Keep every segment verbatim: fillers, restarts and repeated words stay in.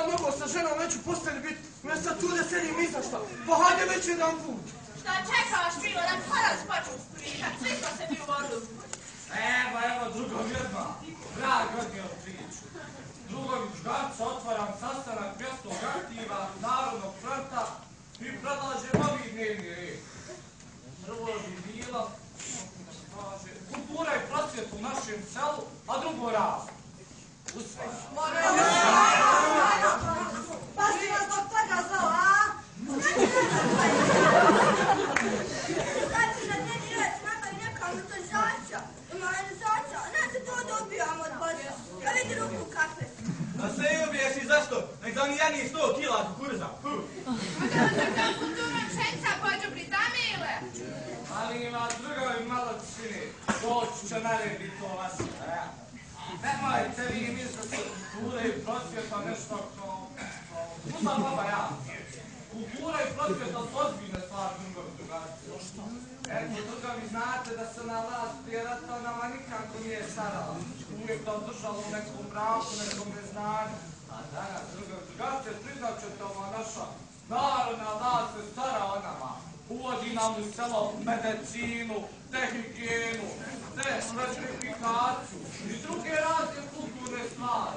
sad mogao sa ženom već u postelji biti, umjesto tu da sedim izašla. Pa hajde već jedan put. Šta čekaš, Milo, da poraz počnu spričat, svi smo se mi u vodu. Evo, evo, drugog jedna. Drag odnijel priču. Drugović Garca otvaram sastanak mjestnog aktiva Narodnog fronta i predlaže novi dnevni red. Prvo bi bilo kultura i prosvjet u našem selu, a drugo raz. Usvaja. Pa si vas zbog toga zvao, a? Znači, na dnevni red napravi neka motožača, malizača, a nas se to dobijamo od posla. Ja vidi ruku kakve. A sve i ubiješ i zašto? Nek da mi jedni sto kila kukuruza. Možda vam tako kulturno pšenca pođu Britamile. Ali ima drugovi malo čini. Doći će naredi to vas. Nemojte vi misliti kulture i prosvjeta nešto kao... Uzam baba ja. Kultura i prosvjeta su ozbiljne stvari drugovi drugačije. Eto, drugovi znate da se na vlast prije rata nama nikako nije starala. Uvijek to držalo u nekom braku, nekom neznanju. A danas drugovi drugačije, priznat ćete ova naša narodna vlast se stara o nama. Uvodi nam u selo medicinu, te higijenu, te elektrifikaciju i druge razne kulturne stvari.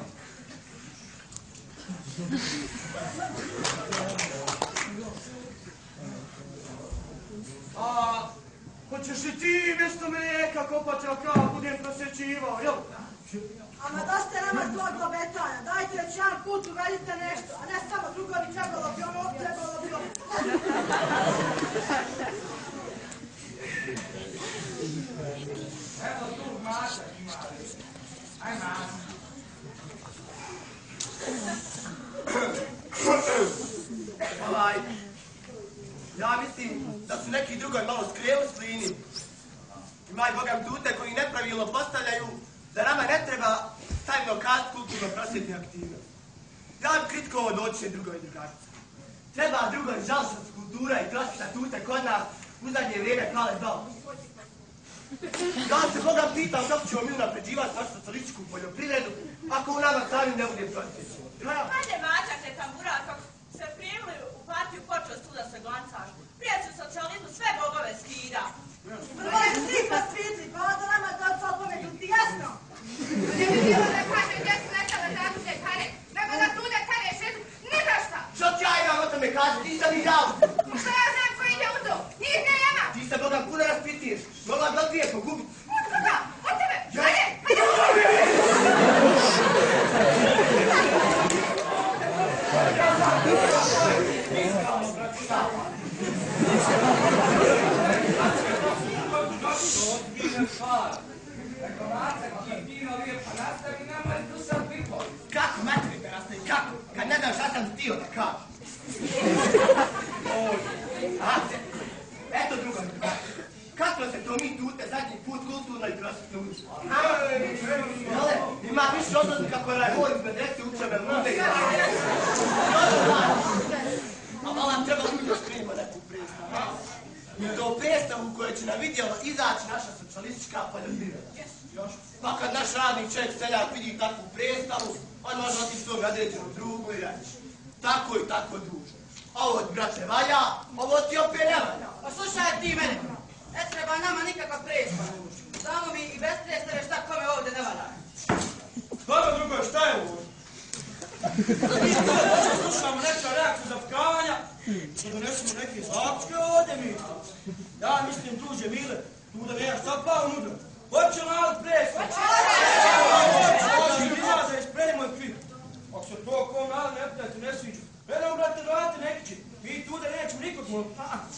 A, hoćeš i ti mjesto mlijeka kopati, ali kao budem prosjećivao, jel? Ama dosta nama tog lobetanja, dajte već jedan put uvedite nešto, a ne samo drugovi trebalo bi ono, trebalo bi ono. Evo tu Maša ima. Aj Maša. Ovaj, ja mislim da su neki drugovi malo skrijeli s linije. Ima i bogam tute koji nepravilno postavljaju da nama ne treba stavljeno kast kulturno-prosvjetne aktivnosti. Ja bi kritikovao doći drugovi drugačice. Treba drugovi žalšac kultura i prosvjeta tute kod nas u zadnje vrijeme kale dao. Ja se bogam pitao kako ćemo mi unapređivati našu socijalističku poljoprivredu ako u nama sami ne bude prosvjeća. Hajde mačate tambura, kako se prijemili u partiju počeo tu da se glancaš. Prije su socijalizmu sve bogove skida. Prvo je svi pa svitli, pa onda nama to sad pometuti, jasno? Ne bi bilo da kažem gdje su nekada tako te kare, nego da tu da kare šetu, ni da šta. Što ti ja imam o tome kaži, ti sam ih dao. Što ja znam ko ide u to, njih ne nema. Ti se bogam puno raspitiješ, mogla bi od dvije pogubiti. Od koga? Od tebe? Hajde, hajde. Iskreno, bratislava. To odbijne stvar. Eko Mace, Kipino, lijepo nastavi nama i tu sam pipo. Kako, materi da nastavi, kako? Kad ne znaš šta sam htio da kažem. Oj, Ace, eto druga druga. Kako se to mi tute zadnji put kulturno i prosvjetno učimo? Jele, ima više odnosi kako je Rajmor iz medrese učebe lude i rade. A malo nam treba ljudi da spremimo neku predstavu. I to predstavu u kojoj će nam vidjelo izaći naša socijalistička poljoprivreda. Pa kad naš radnik čovjek seljak vidi takvu predstavu, on može otići svog određenog drugu i reći tako i tako druže. Ovo ti brate valja, ovo ti opet ne valja. Pa slušaj ti mene, ne treba nama nikakva predstava. Znamo mi i bez predstave šta kome ovdje ne valja. Dobro drugo, šta je ovo? Mi što slušamo neka reakciju zapkavanja, da donesemo neke zaključke ovdje mi. Ja mislim, druže Mile, tu da nemaš sad pa unutra. Hoće li narod predstavu? Hoće! Hoće! Ja da ispremimo i kvitu. Ako se to kom narod ne prijatelj ne sviđu, vedemo brate vrati nekići. Mi tu da nećemo nikog moći.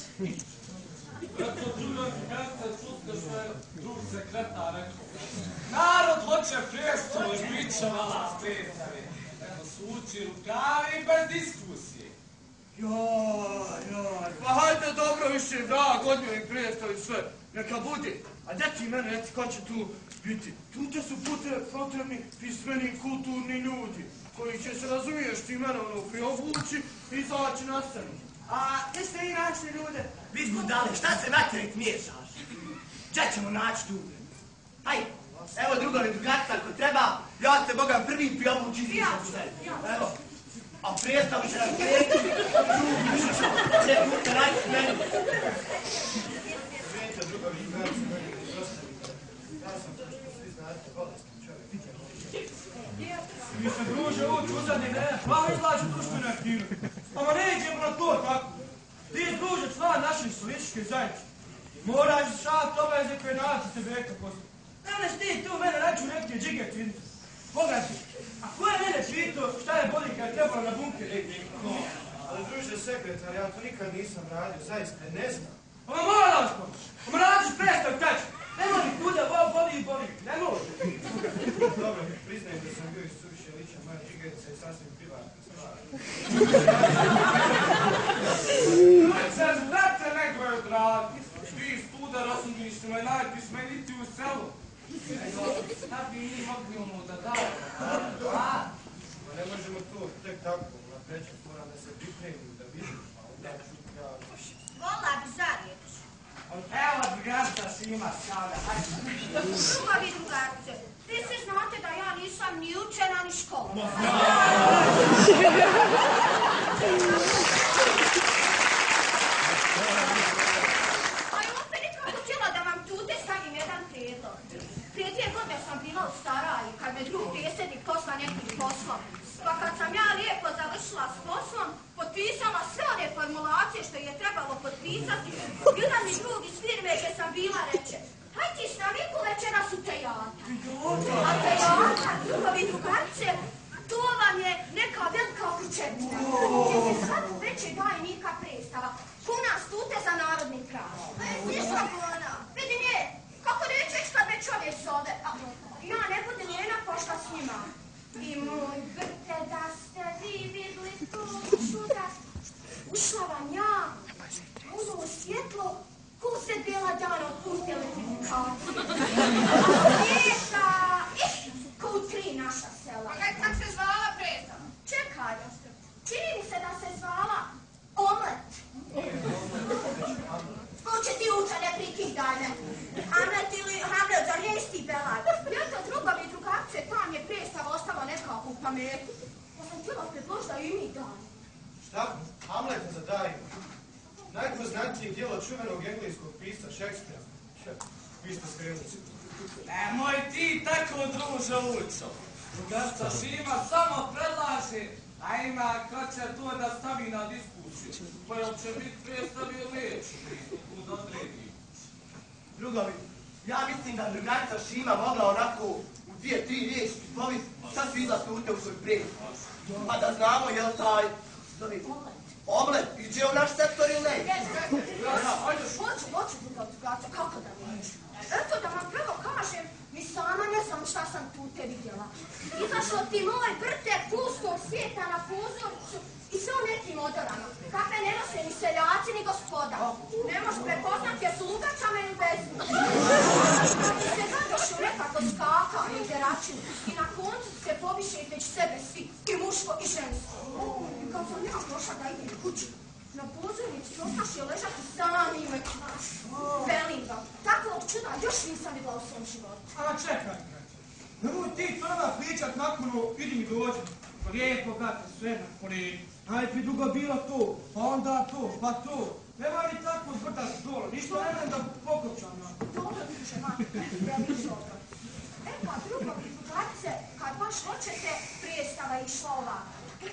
Eto drugovi drugačice, čuste što je drug sekretar rekao. Narod hoće predstavu i bit će vala predstave. Evo suči rukavi i bez diskusije. Joj, joj, pa hajde dobro više, drag, odnio im predstavi sve. Neka bude. A gdje ti mene, reci, ko će tu biti? Tu te su potrebni pismeni kulturni ljudi, koji će se, razumiješ, ti mene ono priobući i izaći na scenu. A gdje ste i našli ljude? Vid budale, šta se materit miješaš? Gdje ćemo naći ljude? Hajde, evo drugovi drugačica, ako treba, ja se bogam prvi priobući izvišam sve. Evo. A predstavu će nam kreći. Ne puta raditi s meni. Vidite, drugovi drugarci, meni ne zostavite. Ja sam, kao što svi znate, bolestan čovjek. Mi se druže ući u zadnje vreme, vama izlađu društvene aktivnosti. Ama ne idemo na to tako. Ti je druže član naše socijalističke zajednice. Moraš izvršavati obaveze koje nalazi tebe eka poslije. Danas ti tu mene naću neke džige činiti. Pogledaj, a ko je mene pitao šta je bolje kad je trebalo na bunker reći? Ali druže sekretar, ja to nikad nisam radio, zaista ne znam. Ama morala smo! Ama radiš predstav tač! Nemoj mi kuda, boli i boli, nemoj! Dobro, priznajem da sam bio iz suviše liča, moja džigetica je sasvim privatna stvar. Se znate nego je dragi, ti studar osnovništima i najpismeniti u selu. Šta bi mi mogli ono da dajemo? Ma ne možemo to tek tako, napreći, moram da se pripremim, da vidim, a onda ću ja... Vola bi za riječ. Evo, drugarca Šima, sada, hajde. Drugovi drugarce, vi se znate da ja nisam ni učena ni škola. A i opet nikako htjela da vam tute stavim jedan prijedlog. Prije dvije godine sam bila u Staraji, kad me drug predsjednik posla nekim poslom. Pa kad sam ja lijepo završila s poslom, potpisala sve one formulacije što je trebalo potpisati, jedan mi drug iz firme gdje sam bila reče: haj ti s namiku večeras u tejatar. A tejatar, drugovi drugarce, to vam je neka velika okućetina. Gdje se svaku večer daje neka predstava. Puna stute za narodni kraj. Ništa puna. Vidi nje, kako nećeš kad me čovjek zove. Ja ne bude njena pošla s njima. I moj brte, da ste vi vidli tu čuda. Ušla vam ja, ono svjetlo, ko se bijela dana od puste elektrifikacije. A svijeta, ih, ko u tri naša sela. A kako se zvala predstava? Čekaj, čini mi se da se zvala Omlet. Hoće ti uča, ne prikidaj me. Hamlet ili Hamlet, zar je isti belaj? Eto, drugovi drugarce, tam je predstava ostala nekako u pametu. Ja sam htjela predložiti da i mi dam. Šta? Hamlet za dajmo. Najpoznatije djelo čuvenog engleskog pisca Šekspira. Vi ste skrenuli. Nemoj ti tako, druže Lučo. Drugarca Šima samo predlaže, a ima ko će to da stavi na diskusiju. Koja će biti predstavio neću biti, kud odredi. Drugovi, ja mislim da drugarca Šima mogla onako u dvije, tri riječi poviti šta su izlastute u svoj predstav. Pa da znamo je li taj... Zove, omlet. I će u naš sektor ili ne? Hoću, hoću drugarca, kako da neću? Eto da vam prvo kažem, ni sama ne znam šta sam tu te vidjela. Izašao ti moj brte pustog svijeta na pozornicu i sve u nekim odorama. Kakve ne nose ni seljaci ni gospoda. Ne možeš prepoznati jer su lugačama ili bezni. Kad ti se zadoši u nekako skakanje i deračinu i na koncu se poviše između sebe svi, i muško i žensko. I kad sam ja prošla da idem kući, na pozornici ostaše ležati sami mrtvaš. Velim vam, tako od čuda još nisam vidjela u svom životu. A čekaj, nemoj ti prva pričat nakon ovo, idi mi dođi. Lijepo, brate, sve na koredu. Najprije drugo bilo to, pa onda to, pa to. Nemoj mi tako zvrtati dole, ništa ne vrem da pokopčam na. Dobro, druže, mati, veli dobro. E pa, drugo, drugarce, kad baš hoćete, predstava je išla ovako.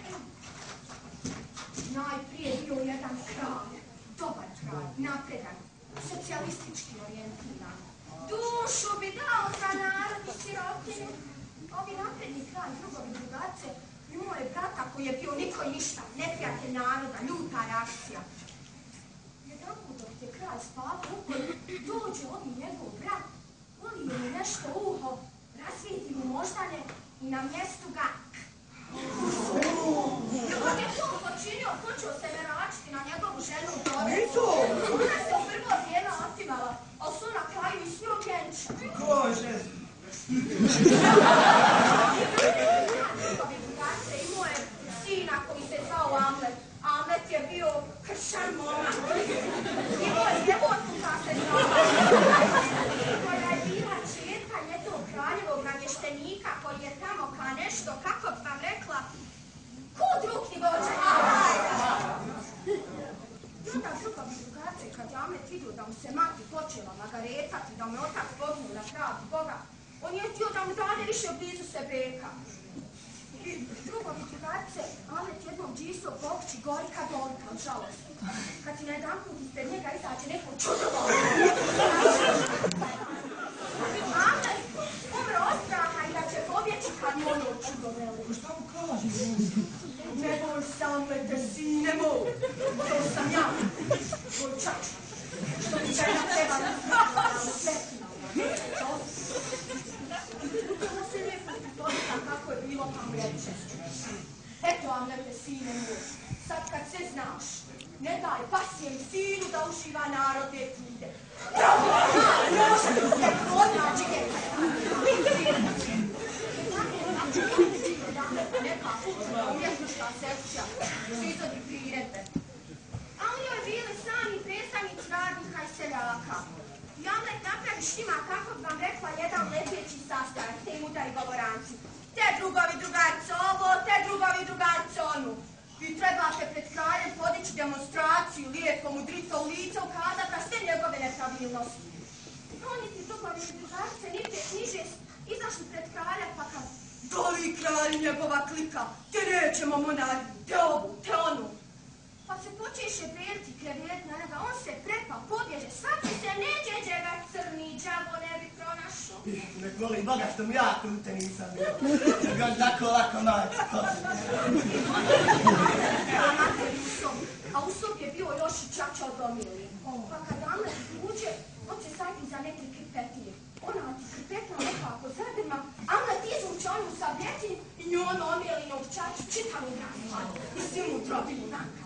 Najprije bio jedan kralj, dobar kralj, napredan, socijalistički orijentiran. Dušu bi dao za narod i sirotinju. Ovi napredni kralj, drugovi drugarce, imao je brata koji je bio niko i ništa, neprijatelj naroda, ljuta reakcija. Jedanput dok je kralj spavao upolju, dođe ovi njegov brat, ulije mu nešto u uho, razvijeti mu moždane i na mjestu ga Kad je to počinio, počeo se meračiti na njegovu ženu u provecu. Ona se u prvo vrijeme otimala, ali su na kraju i smio genča. Ko je žena? Njegovi drugarce imao je sina koji se zvao Amlet. Amlet je bio kršan momak. Imao je djevojku koja se zvala koja je bila čerka jednog kraljevog namještenika koji je tamo kao nešto, kako bi vam rekla, Ko drug ti vođe? Druga drugovi drugace, kad je Amlet vidio da mu se mati počela magaretati, da mu je otac pognuo na pravdu Boga, on je htio da mu dade više blizu sebeka. I drugovi drugace, Amlet jednom džisao po okući gori kad bolka od žalosti. Kad ti na jedan put ispred njega izađe neko čudovo. Amlet umre od straha i da će pobjeći kad mu ono čudovelo. Šta mu kaže? Ne boj se, Amlete, sine moj. To sam ja, tvoj čač. Što mi žena treba na svetima. Upravo se lijepo pripoznam kako je bilo pa mu reče. Eto, Amlete, sine moj, sad kad se znaš, ne daj pasjem sinu da uživa narodne knjige. Bravo, ne može mi se odnaći neka kulturna umjetnička sekcija, izvodi priredbe. A u njoj bili sami predstavnici radnika i seljaka. I Amlet napravi s njima, kako bi vam rekla, jedan lepeći sastanak, te im udari govoranci. Te drugovi drugarce ovo, te drugovi drugarce onu. Vi trebate pred kraljem podići demonstraciju, lijepo mudrito u lice ukazati na sve njegove nepravilnosti. Oni ti drugovi drugarce niže, niže izašli pred kralja pa kad doli kralj njegova klika, te nećemo monarhiju, te ovu, te onu. Pa se počeše beliti klevet na njega, on se prepa, pobježe, svaki se neđe džega crni džavo ne bi pronašao. Ne voli Boga što mu ja krute nisam bio. Jer bi on tako lako mač. A materi u sobi, a u sobi je bio još i čača od omili. Pa kad Amlet uđe, on se sajti za neke krpetije. Ona ti krpetna nekako zadrma, Amlet izvuče onu sabljetinu i nju ono omilinu čaču čitavu nakon. I svi mu drobinu nakon.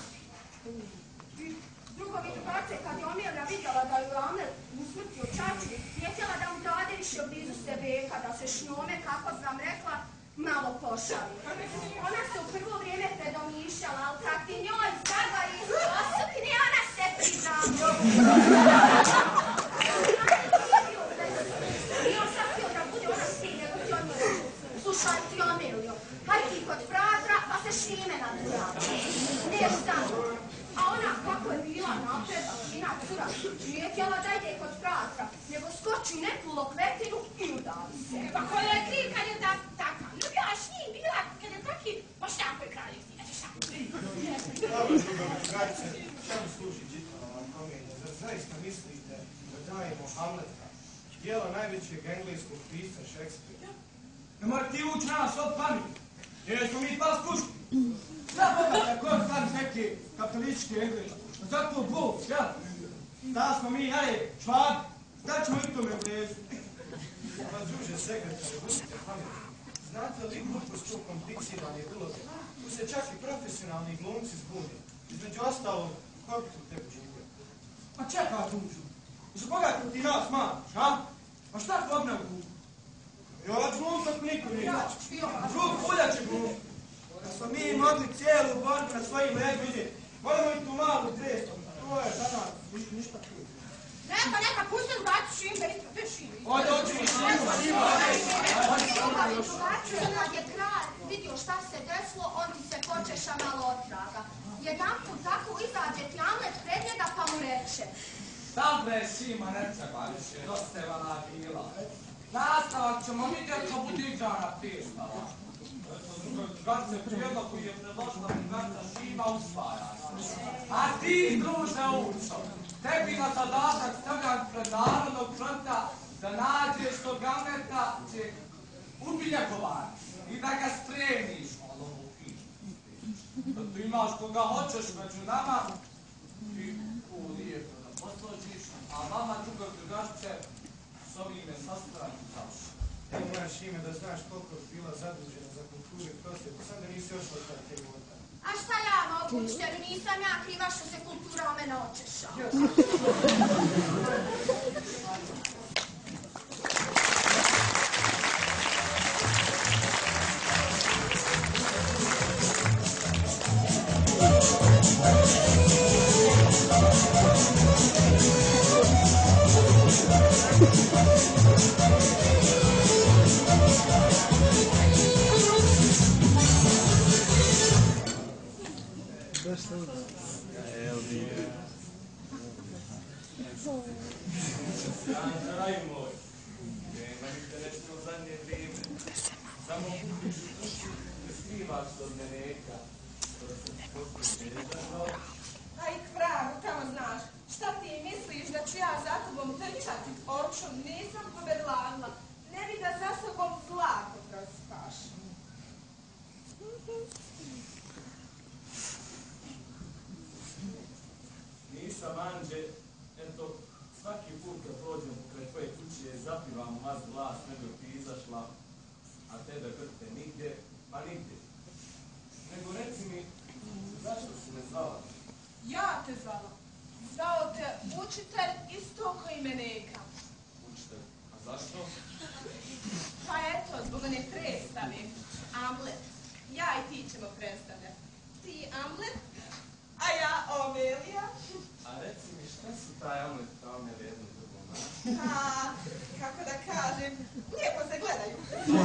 Drugovi drugace, kad je Omilija vidjela da ju Amlet usmrtio čaču, nije htjela da mu dade više blizu sebeka, da se šnome, kako bi vam rekla, malo pošali. Ona se u prvo vrijeme predomišljala, ali kad ti njoj zgaga i osukni, ona se prizamlja. I on sad htio da bude ona sin, nego ti on reče, slušaj ti Omilio, haj ti kod fratra, pa se šnime na duraku. Ne znam. A ona, kako je bila napred, žina cura, nije htjela da ide kod fratra, nego skoči u neku lokvetinu i udavi se. Pa ko je kriv kad je taka? Ljubila s njim bila kad je taki poštjakoj kraljevci. Eto šta? Dobro, drugovi drugarce, čemu služi čitava vam komedija? Zar zaista mislite da dajemo Hamleta, dijelo najvećeg engleskog pisca Šekspira? Ne mora ti ući nas od pameti, jer smo mi pas puški. Zna Boga kako je stvari neke kapitalističke Engleske. Zato Bog, ja. Da smo mi, jaje, švabi. Da ćemo i tome vlezu. Pa druže sekretare, budite pametni. Znate li koliko su komplicirane uloge? Tu se čak i profesionalni glumci zbune. Između ostalog, koliko su tebi žive? Ma čekaj, dužu. Za koga ti nas maš, a? A šta ko obnav glum? Ja glum tako niko nije. Drug pulja će glum. Da smo mi mogli cijelu borbu na svojim leđu vidjeti. Moramo i tu malu trestu. To je za nas, ništa tu. Neka, neka, pusti vrati šimbe, ispred šimbe. Ode, oči mi šimba, šimba. Drugovi drugače, kad je kralj vidio šta se desilo, on ti se počeša malo otraga. Jedan put tako izađe ti Amlet pred njega pa mu reče. Sad bre, Šima, ne treba više, dostevana bila. Nastavak ćemo vidjeti ko bude igrana pjesmava. Drugače, prijedlog koji je predložila drugača Šima usvaja. A ti, druže Uco, tebi na zadatak stavljam pred Narodnog fronta da nađeš tog Amleta će ubiljekovan i da ga spremiš. Da tu imaš koga hoćeš među nama i tu lijepo da posložiš, a vama druga drugačice s ovime sastavljaju završi. Evo moja Šime, da znaš koliko je bila zadužena za kulturu i prosvjetu, sam da nisi još od te vode. A šta ja mogu, učitelju, nisam ja kriva što se kultura o mene očeša. imaš od Meneka. Aj, kvragu, tamo znaš. Šta ti misliš da ću ja za tobom trčati očom? Nisam pobedladla. Ne bi da za sobom zlato prospaš. Nisam Anđe, eto, svaki put kad prođem pokraj tvoje kuće, zapivam vas glas, ne bi ti izašla, a tebe vrte nigdje, pa nigdje. Nego reci mi, zašto si me zvala? Ja te zvala. Zvao te učitelj isto koji Meneka. Učitelj, a zašto? Pa eto, zbog one predstave. Amlet. Ja i ti ćemo predstavljati. Ti Amlet, a ja Omelija. A reci mi, šta su taj Amlet kao ne jedno drugom? A, kako da kažem, lijepo se gledaju.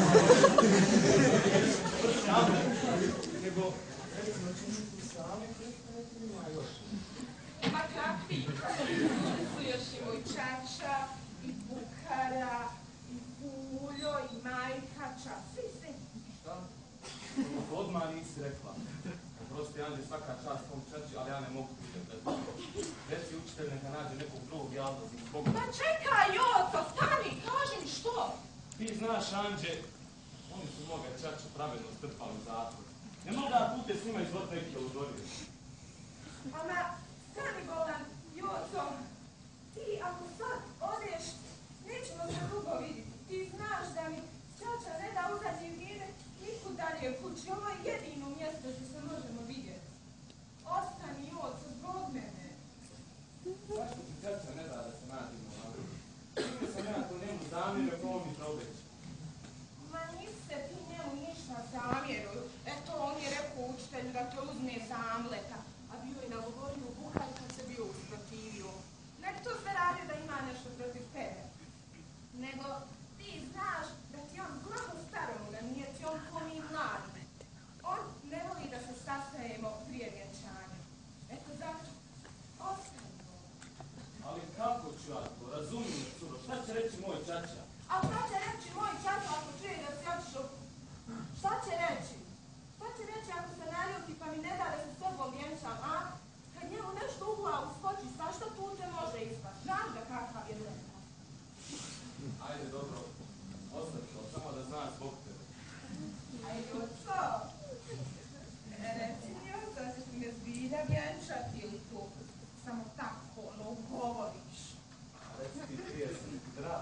Nego, recimo, čini ti sami predstavljati ima još. Ma kakvi? Tu još i moj čača, i Bukara, i Buljo, i Majkača, svi, svi. Šta? Odmah nisi rekla. Prosti, Anđe, svaka čast tom čači, ali ja ne mogu pitati. Reci učitelj neka nađe nekog drugog javnog zbog. Pa čekaj, Joco, stani, kaži mi što? Ti znaš, Anđe, oni su moga čača pravedno strpali u zatvor. Ne mogu da pute s njima izvod neki odorije. Ona, stani bolan, Joco, ti ako sad odeš, nećemo se dugo vidjeti. Ti znaš da mi čača ne da uzađi vire nikud dalje kući. Ovo je jedino mjesto gdje se možemo vidjeti. Ostani, Joco, zbog mene. Zašto ti čača ne da da se nađemo na vrhu? Čime sam ja to njemu zamjerio, ko mi probeć? Ma niste ti njemu ništa zamjeruju. Eto, on je rekao učitelju da te uzme za Amleta, a bio je nagovorio u Bukari kad se bio usprotivio. Nek to se radi da ima nešto protiv tebe. Nego ti znaš da ti on glavo staroga, nije ti on ko mi mladi. On ne voli da se sastajemo prije vjenčanja. Eto zato, ostanimo. Ali kako ću ja to? Razumijem, curo, šta će reći moj čača? A šta će reći moj čača ako čuje da si otišao? Šta će reći? Šta će reći ako se naljuti pa mi ne da da se s tobom vjenčam, a? Kad njemu nešto u glavu skoči, svašta tu te može ispati. Znaš da kakav je leta. Ajde, dobro, ostavi to, samo da znaš zbog tebe. Ajde, oco. Reci mi, oco, da ćeš mi me zbilja vjenčati ili tu samo tako, ono, govoriš. A reci ti prije sam ti drag.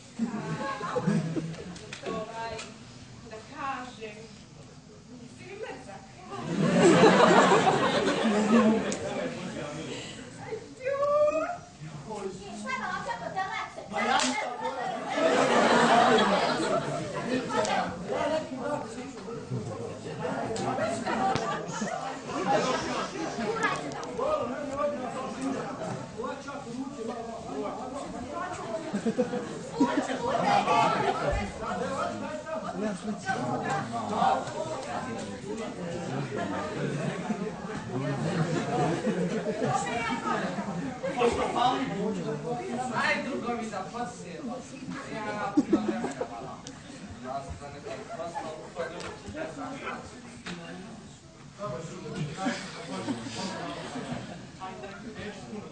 Ovaj, da kažem, nisi li mrzak? Aj, tjur! Šta vam očako te lekce? Ma ja sam Aj, drugovi da podsjelo. Ja puno vremena vala. Ja sam za nekog posla upadio, ne znam. Dobro, drugo, ajde, počnemo. Neću puno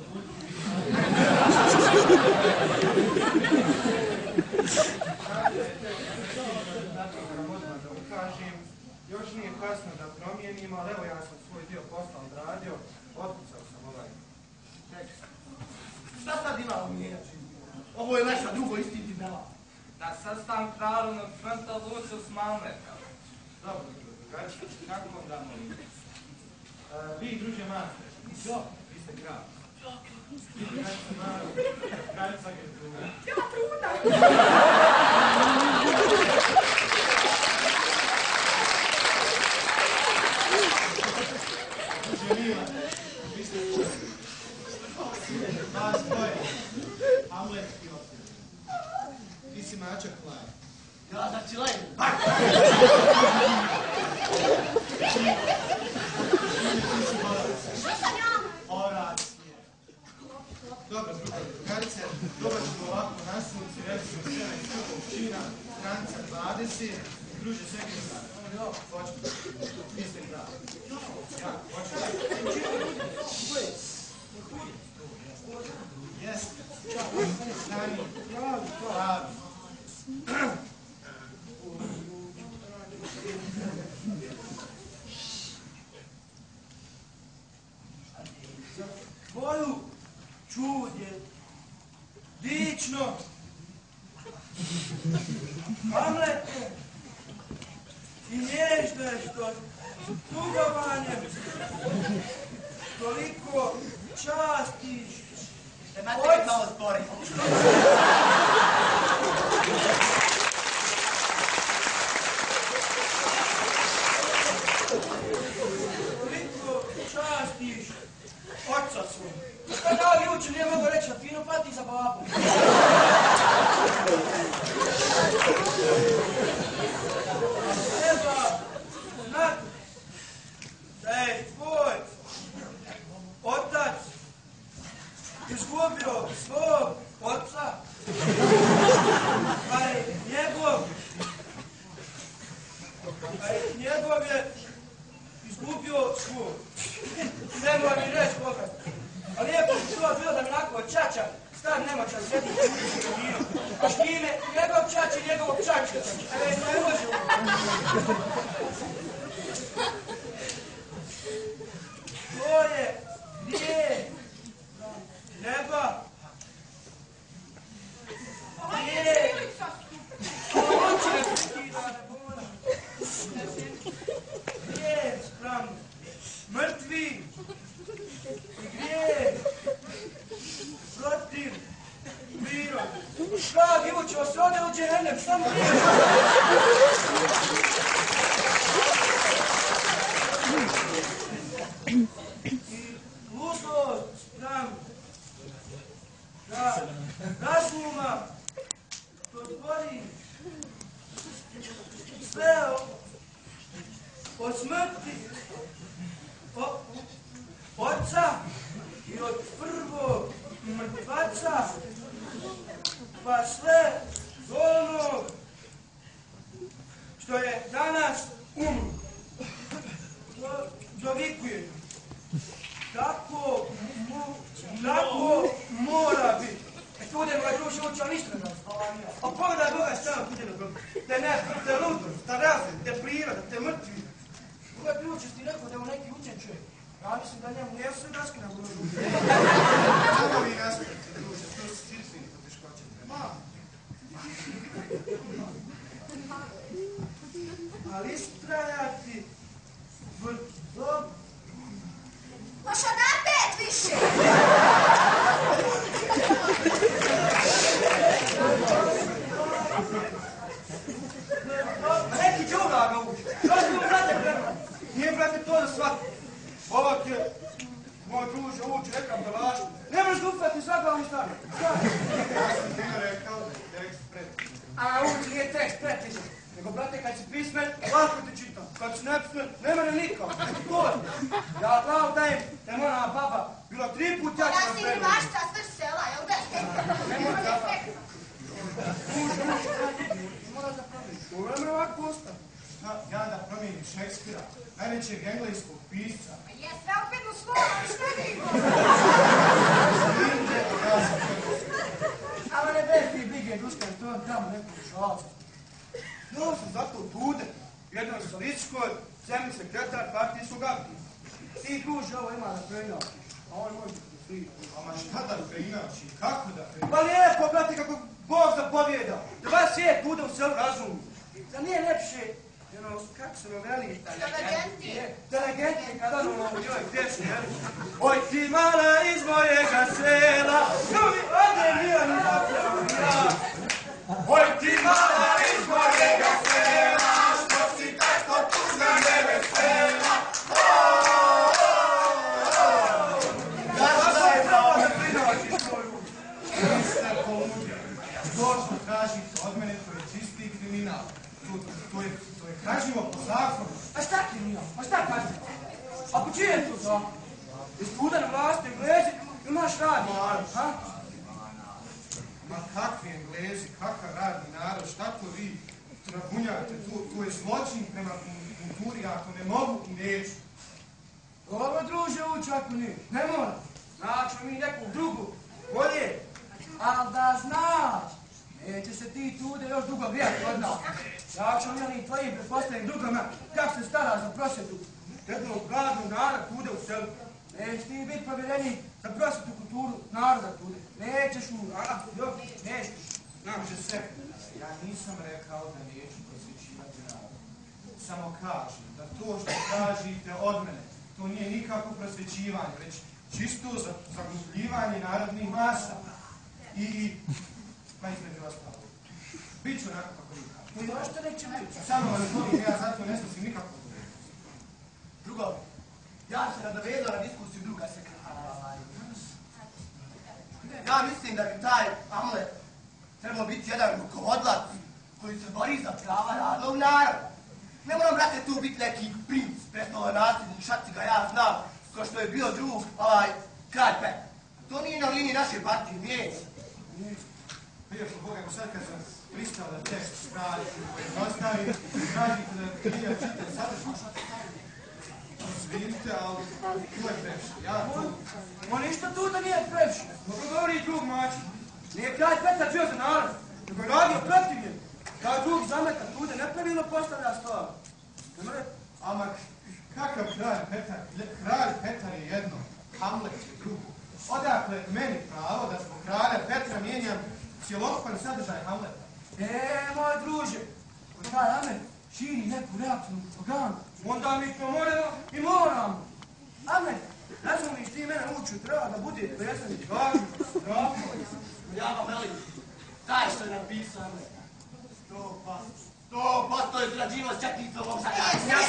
da ukažem, još nije kasno da promijenim, ali evo ja sam svoj dio posla odradio, otpucao sam ovaj tekst. Šta sad imamo mijenjači? Ovo je naša drugo istiniti dela. Na sastanku Narodnog fronta Lucio Smalneka. Dobro, dobro, drugačije. Kako vam da molim? Uh, vi, druže Mate, vi ste grad. Vi granica narod, granica Gertruda. Ja truda! Druže Mila, vi ste čuli. Vas dvoje, Hamlet i Otelj. Ti si mačak Laj. Ja za Čileju. Šta sam ja? Oracije. Dobro, drugovi, drugarice, dobar ćemo ovako nasilnici, recimo, sjena iz Krupog čina, stranca dvadeset, druže sekretar. Jo, hoću. Mislim da. Ja, hoću. Jes. Nani. Pravi. Tvoju čudje, dično, Hamlete, i nježne što tugovanjem toliko častiš. Tematika malo spori. Toliko častiš oca svoj. Šta da juče nije mogo reći da fino pati za babu. Treba znati da je tvoj otac izgubio svog oca, pa je njegov, pa je njegov je izgubio svog. Nemoj mi reći Boga. A lijepo bi to bilo da mi nakon čača, star nemoćan sjedi u vino. A šnime njegov čač i njegovog čačka. E, ne može ovo. To je gdje neba. Gdje oče prekida nebona. Gdje sprem mrtvi. I gdje protiv prirode. Šta, Ivućo, se ode u džehennem, samo nije. I ludost nam da razuma to tvori sve od smrti o, oca i od prvog mrtvaca pa sve do onog što je danas umro. To dovikuje. Tako, mu, tako mora biti. E tu udem ga druže uči, ali ništa ne znam. A pogledaj Boga šta bude na grobu. Te ne, te ludost, te razred, te priroda, te mrtvi. Boga ključe ti rekao da je u neki učen čovjek. Ja mislim da njemu nije sve daske na grobu. Samo vi nastavite, druže, to su svi poteškoće. Ma. Ali istrajati vrdo. Moša napet više! Neki džuga ga uči. Što ćemo, brate, prema? Nije, brate, to da shvati. Ovo ti je, moj druže, uči, rekam da laži. Ne možeš da ufati zaglavni stvari. Ja sam ti rekao da je tekst prepisan. A uči nije tekst prepisan. Nego, brate, kad si pismen, lako ti čitam. Kad si nepismen, ne mene nikao. To je. Ja glavu dajem, te moja baba bila tri put jača Ja si mi mašta s vrš sela, jel da? Nemoj da pravi. Uči, uči, brate, mora da pravi. Ovo je me ovako ostane. Ja da promijenim Šekspira, najvećeg engleskog pisca. Je sve opet u školu, ali šta ne ima? Ali ne bez ti bige, Duškan, to vam tamo neku šalcu. Ja sam zato Dude, jednoj solističkoj, zemlji sekretar partijskog aktiva. Ti duže ovo ima da preinačiš, a on može da sliči. Ama šta da preinači, kako da preinači? Pa lijepo, brate, kako Bog zapovjeda, da vas svijet bude u selu razumiju. Da nije lepše, ono, kako se ono veli? Delegentije. Delegentije, kada ono u njoj pjesmi, jel? Oj ti mala iz mojega sela, ljubi ode miran i zapljam ja. Oj ti mala iz mojega sela, što si tako tužna ne vesela. Zašto je pravo da prinošiš svoju? Mister Poludja, došlo tražite od mene, to je čisti kriminal. To je, to je kažnjivo po zakonu. A šta kriminal? A šta kaži? A po čije je to zakon? Je studa na vlasti, Englezi, imaš radni narod, ha? Ma kakvi Englezi, kakav radni narod, šta to vi, trabunjak negirate, to je zločin prema kulturi, ako ne mogu i neću. Dobro, druže, ući ako ne. Ne mora. Znači mi neku drugu, bolje. Ali da znaš, neće se ti tude još dugo grijati od nas. Ja ću onim tvojim pretpostavim drugama kako se stara za prosvjetu. Jednog gladnog naroda tude u selu. Neće ti biti povjerenik za prosvjetu kulturu naroda tude. Nećeš u... A, jok, nećeš. Druže, sekunda, ja nisam rekao da neću prosvjećivati narod. Samo kažem da to što tražite od mene, to nije nikako prosvjećivanje, već čisto zaglupljivanje narodnih masa. I, pa između ostalo, bit ću onako kako vi kažete. I još to neće biti. Samo vas molim, ja zato ne snosim nikako dobro. Drugo, ja se nadovezao na diskusiju druga sekretara. Ja mislim da bi taj Hamlet trebao biti jedan rukovodlac koji se bori za prava radnog naroda. Ne moram, brate, tu biti neki princ, prestalo nasljednik, šaci ga ja znam, ko što je bio drug, ovaj, kralj Petar. To nije na liniji naše partije, nije. Prije što Boga, sad kad sam pristao da tekst pravi, pojednostavim, tražite da knjiga čite sadržaj. Izvinite, ali tu je previše. Ja tu... On ništa tu da nije previše. Dobro govori drug mači. Nije kralj Petar bio za narod, nego je radio protiv nje. Kao drug zameta tude, nepravilno postavlja stvar. Amak, kakav kralj Petar? Kralj Petar je jedno, Hamlet je drugo. Odakle meni pravo da zbog kralja Petra mijenjam cjelokupan sadržaj Hamleta? E, moj druže, ko taj Hamlet širi neku reaktivnu propagandu. Onda mi to moramo i moramo. Hamlet, razumiješ ti mene uču, treba da bude predstavnik važno, zdravno. Ja vam velim, taj što je napisao Hamlet. Sto posto, sto posto je zrađivo s Četnicovom za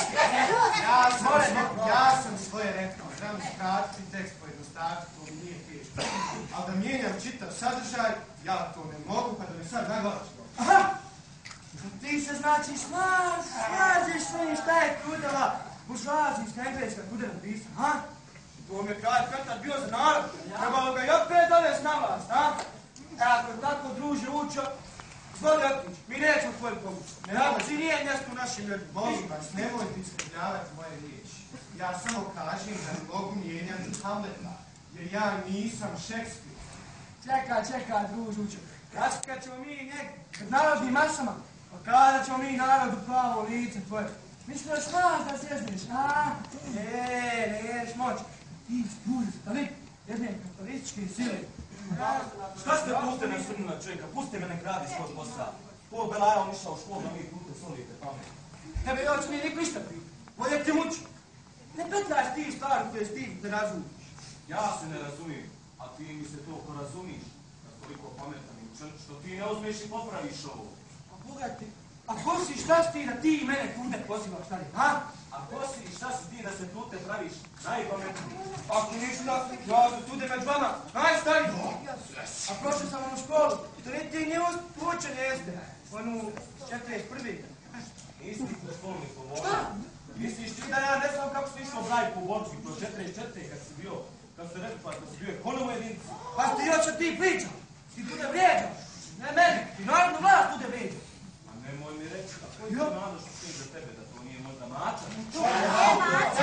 Ja sam, ja sam svoje rekao, trebam skratiti tekst pojednostaviti, to mi nije teško. Ali da mijenjam čitav sadržaj, ja to ne mogu, pa da mi sad naglaš. Aha! Ti se znači slaž, slažiš svojim šta je Kudela, buržoazijska engleska Kudela napisao, ha? To mi je kralj Petar bio za narod, trebalo ga i opet dovesti na vlast, ha? E, ako je tako druže učio, zvoli otić, mi nećemo tvoju pomoć. Ne rado, ti nije mjesto u našim ljudima. Molim vas, nemojte iskrivljavati moje riječi. Ja samo kažem da ne mogu mijenjati Hamleta, jer ja nisam Šekspir. Čekaj, čekaj, družuću. Kad ćemo mi njeg pred narodnim masama, pa kada ćemo mi narodu plavo lice tvoje. Misliš nas da sjezneš, a? E, neš moć. Ti druži satelit jedne kapitalističke sile. Šta ste puste na srnu na čovjeka? Puste me nek radi svoj posao. Ko Belara on išao u školu, da vi pute solite pamet. Tebe još nije niko ništa prije. Bolje te muči. Ne petraš ti stvari koje s tim ne razumiješ. Ja se ne razumijem, a ti mi se toliko razumiš. Da toliko pametan i učen, što ti ne uzmeš i popraviš ovo. A Boga ti, a ko si šta si ti da ti i mene tude pozivaš stari, ha? A ko si i šta si ti da se tute praviš najpametniji? Ako ništa, ja sam tude među vama, najstariji. A prošao sam u školu, to ne ti nije učen jeste. Onu četrdeset prvi. Nisi ti u školu ni povoljno. Šta? Misliš ti da ja ne znam kako si išao brajku u borci pro četrdeset četiri kad si bio, kad si rekao kad si bio ekonomo jedinci? Pa ti još o ti pričam, ti tude vrijeđaš. Ne mene, ti narodnu vlast tude vrijeđaš. A nemoj mi reći, a koji ti nada što stoji za tebe, da to nije možda mača? To je mača.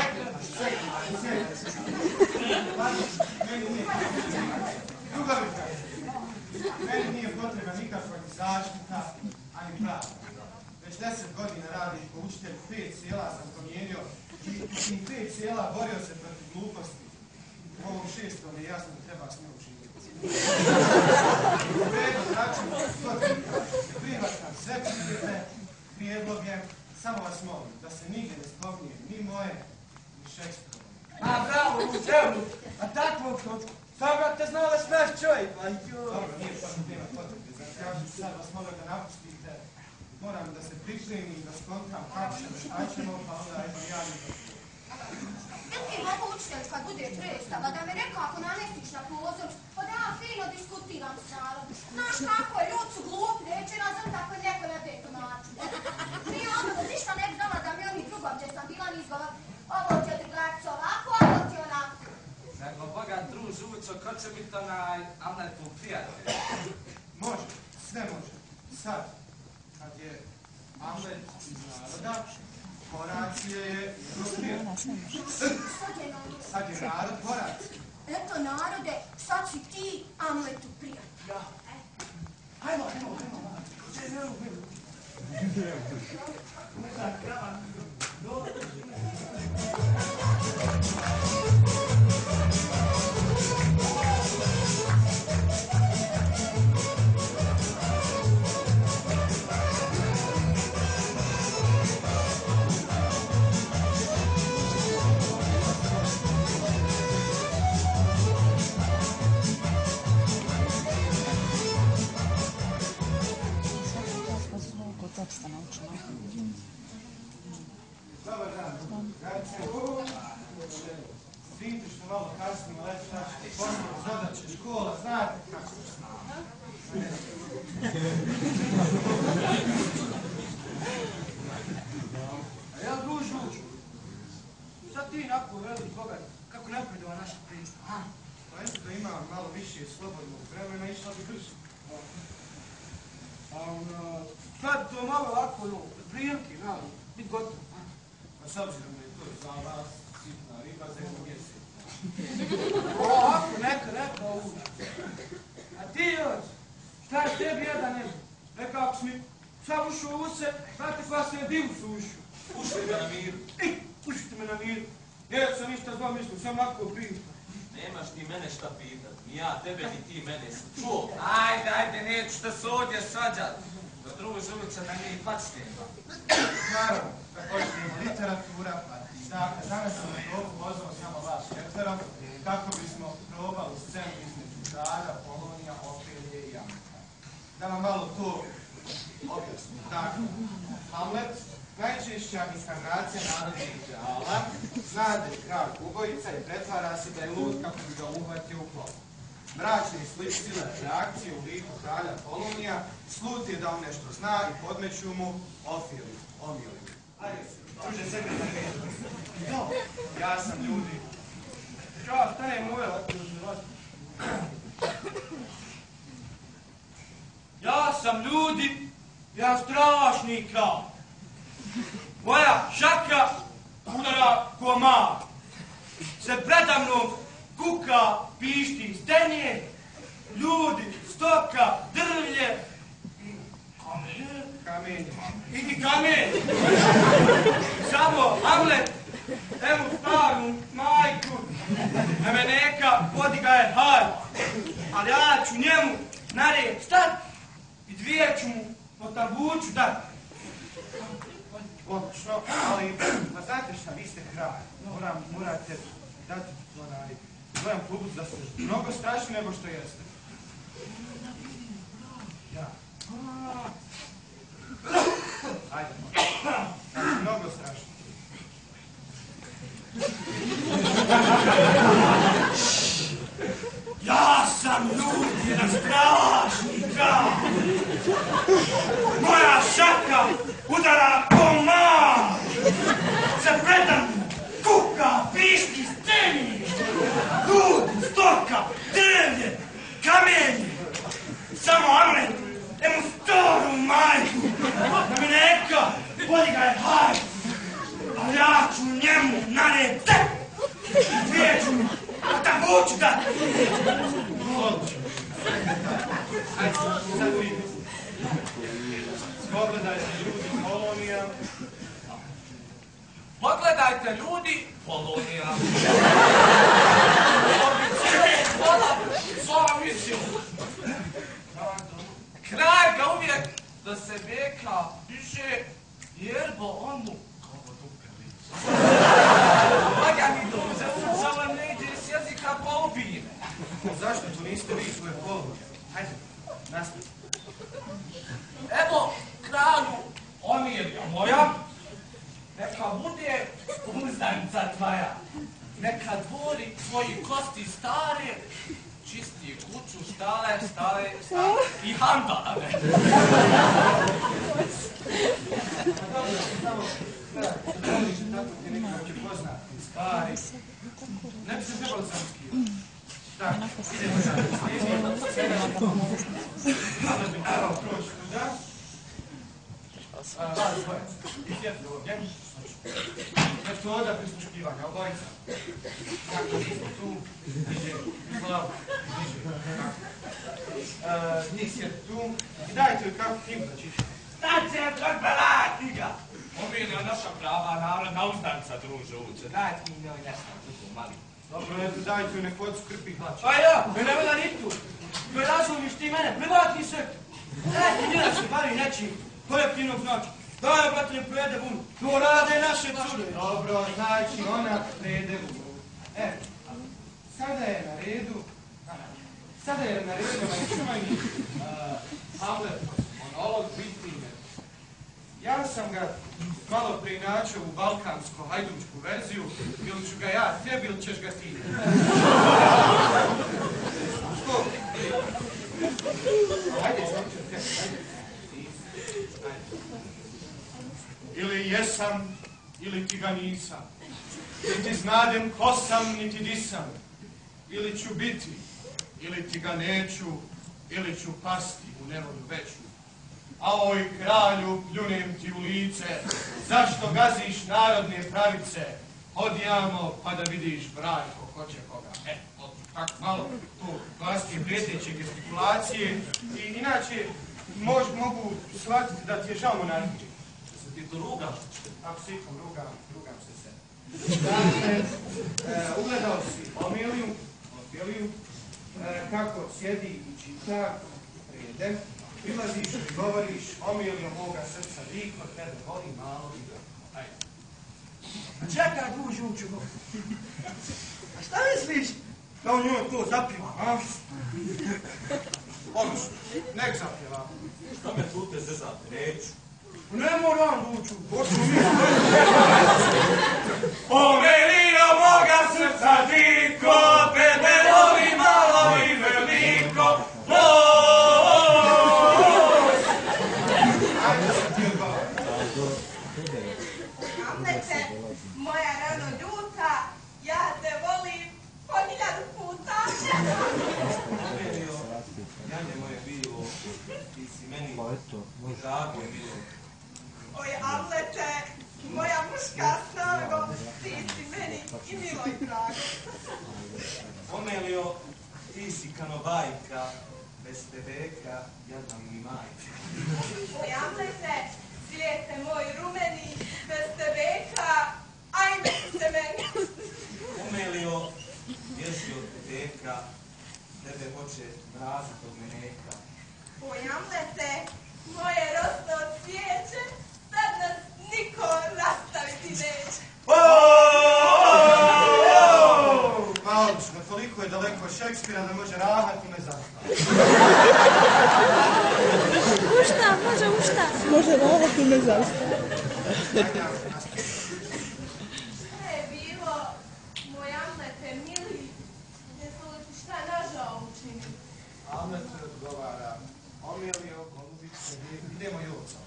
Drugovica, meni nije potrebna nikakva ni zaštita, ani pravda. Već deset godina radim ko učitelj, pet sjela sam promijenio i tim pet sjela borio se protiv gluposti. U ovom šestom je jasno da treba s njom živjeti. U redu, znači, to ti prihvatam sve primjete, prijedloge, samo vas molim da se nigdje ne spominje ni moje, ni Šekspirove. A bravo, Lučevnu, a takvog točku. Sam te znao da si naš čovjek, pa i joj. Dobro, nije to nema potrebe, znači ja ću sad vas molim da napustite. Moram da se pripremim, da skontam kako ćemo, šta ćemo, pa onda eto ja mi to. Jel ti mogu učitelj kad bude predstava da me nekako namestiš na pozor, pa da ja fino diskutiram s narodom. Znaš kako je, ljudi su glupi, neće razum tako je neko ne to način. Nije ono da ništa ne bi znala da mi oni drugom gdje sam bila nizgova. Ovo će ti gledati ovako, ovo ti onako. Nego Boga druž uvico, ko će biti onaj Hamletov prijatelj? Može, sve može. Sad, kad je Hamlet iz naroda, Horacije je izgubio. Sad je narod Horacije. Eto narode, sad si ti Amletu prijatelj. Ja. Hajmo, hajmo, hajmo, mama. Gdje ne ubiju? Teksta naučila. Dobar dan, drugarice. Vidite što malo kasnimo, lepo šta ćete poslovi, zadaće, škola, znate kako se A ja družu, sad ti nakon velik bogat, kako napredova naša priča? Pa eto da ima malo više slobodnog vremena, išla bi brzo. A ono, sad to malo ovako, ono, prilike, malo, biti gotovo. Pa s obzirom da je to za vas sitna riba, za jednu mjesec. Ovako, neka, neka uđa. A ti još, šta je tebi jedan ne? Neka ako si mi sad ušao u se, znate koja se je divu su ušao. Pušti ga na miru. Ej, pušite me na miru. Ja sam ništa znao, mislim, sam lako priča. Nemaš ti mene šta pitat. Ni ja tebe, ni ti mene. Si čuo? Ajde, ajde, neću da se ovdje svađat. Da drugu žulica da nije pačnjeva. Naravno, da počnemo literatura, pa dakle, danas sam na toku pozvao samo vas četvero, kako bismo probali scenu između kralja, Polonija, Ofilije i Amleta. Da vam malo to objasnim. Dakle, Hamlet, najčešća inkarnacija narodnog ideala, znade kralj ubojica i pretvara se da je lud kako bi ga uhvatio u klopu. Mračne sličile reakcije u liku kralja Polonija, slut je da on nešto zna i podmeću mu Ofiliju, Omiliju. Ajde, druže sebe na redu. No, ja sam ljudi. Ja, stane moje, ovako vas. Ja sam ljudi, ja strašni kralj. Moja šaka udara ko mar. Se predamnom kuka, pišti, stenje, ljudi, stoka, drvlje i kamen. Kamen. I, i kamen. Samo Hamlet, evo staru majku, na me neka podiga je haj, ali ja ću njemu nared stat i dvije ću mu po tabuću dat. Odlično, ali, pa znate šta, vi ste kralj. Moram, morate dati onaj, gledam klubus da ste mnogo strašni nego što jeste. Ja. Ajde, znači, mnogo strašni. Ja sam ljudi strašni kralj. Moja šaka udara ko mar. Se predam kuka, piški, steni. Ljudi, stoka, drvlje, kamenje. Samo Hamlet, emu staru majku. Da mi neka podiga je haj. Ali ja ću njemu nared tek. Dvije ću mu po tabuću dat. Odlično. Ajde, sad vi. Pogledajte ljudi Polonija. Pogledajte ljudi, Polonija. Hvala, zora mislim. Kraj ga uvijek da se beka više, jer bo on mu kao dupe. Laga mi dođe, sa vam ne ide s jezika pa ubije me. Zašto tu niste vi svoje Polonije? Ajde, nastavite. Evo, kralju, Omilija moja, neka bude uzdanica tvoja, neka dvori tvoji kosti stare, čisti kuću, štale, stale, stale i handalave. Samo, gledajte, voliš tako ti nekako poznati, stari. Ne bi se trebalo sam skivati. Tako, idemo sad. Sada bi trebalo proći tuda. Vas dvoje. I sjedli ovdje. Metoda prisluškivanja, obojica. Tako, mi smo tu, niže, glavu, niže, tako. Njih sjedi tu i dajte joj kakvu knjigu da čiša. Staće, trpelati ga! Omilio naša prava narodna uzdanca, druže uče. Dajte mi njoj nešto, tu mali. Dobro, eto, dajte joj neko odskrpi hlače. Pa ja, me ne vela ni tu. Me razumiš ti mene, privatni sektor. Dajte mi da se bavi nečim kolektivnog znača. Daj, brate, ne prede bunu. To rade naše cure. Dobro, znači ona prede bunu. E, sada je na redu, sada je na redu na čuvajni Hamlet, monolog Bitline. Ja sam ga malo preinačio u balkansko-hajdučku verziju, ili ću ga ja tebi, ili ćeš ga ti. Što? Hajde, sam ću te, hajde. Ili jesam, ili ti ga nisam. Niti znadem ko sam, niti di sam. Ili ću biti, ili ti ga neću, ili ću pasti u nevolju veću. A oj kralju, pljunem ti u lice, zašto gaziš narodne pravice? Odjamo pa da vidiš brajko, ko će koga. E, tako malo tu glasnije prijeteće gestikulacije. I inače, mož, mogu shvatiti da ti je žao monarhije. Ti to rugaš? Ako se ikom rugam, rugam se se. Dakle, e, ugledao si Omiliju, Omiliju, e, kako sjedi i čita, prede, prilaziš i govoriš, Omilio moga srca, diko, tebe volim malo i dobro. Ajde. A čekaj, duži uču go. A šta misliš? Da on njoj to zapiva, a? Odlično, nek zapjeva. Što me tu te zezate? Neću. Ne moram duću, pošto mi... Omilio moga srca diko, tebe voli malo i veliko. Ajde se ti odgovar. Hamlete, moja rano ljuta, ja te volim po hiljadu puta. Omilio, janje moje bilo, ti si meni drago bilo. Oj, Hamlete, moja muška snago, ti si meni i milo i drago. Omilio, ti si kanobajka, bez tebeka, jadna mi majka. Oj, Hamlete, svijete moj rumeni, bez tebeka, ajme se meni. Omilio, bježi od tebeka, tebe hoće mrazit od meneka. Oj, Hamlete, moje rosto od svijeće, sad nas niko rastaviti neće. Ma odlično, toliko je daleko od Šekspira da može rahati me zaspati. Ušta, može ušta. Može rahati me zaspati. Šta je bilo, moj Hamlete mili, jesu li ti šta nažao učinili? Hamlet se odgovara, Omilio, golubice, idemo Julca.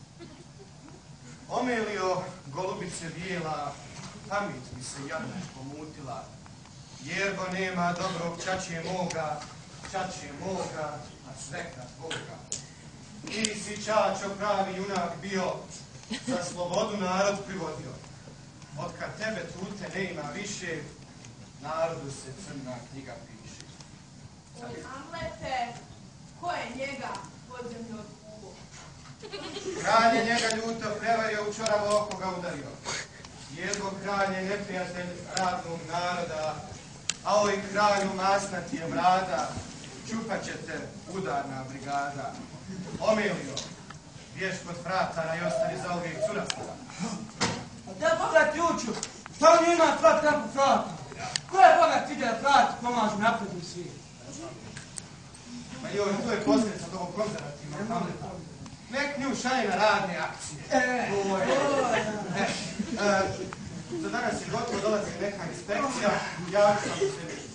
Omilio, golubice bijela, pamet mi se jadna pomutila. Jerbo nema dobrog čačije moga, čačije moga, a sveka Boga. Ti si čačo pravi junak bio, za slobodu narod privodio. Otkad tebe tute ne ima više, narodu se crna knjiga piše. Oj, Hamlete, ko je njega podzemno odkuo? Kralj je njega ljuto prevario, u čoravo oko ga udario. Jerbo kralj je neprijatelj radnog naroda, a ovoj kralju masnati je mrada, čupat će te udarna brigada. Omilio, bješ kod fratara i ostani za uvijek curastara. A da pogledaj uču, šta on ima tvat kako frata? Ko je bogat ide da frati pomažu napredni svijet? Ma joj, to je posljedica od ovog konzervativnog Hamleta. Nek nju šalje na radne akcije. E, Ovo je. E, e, za danas je gotovo, dolazi neka inspekcija, ja ću vam se vidjeti.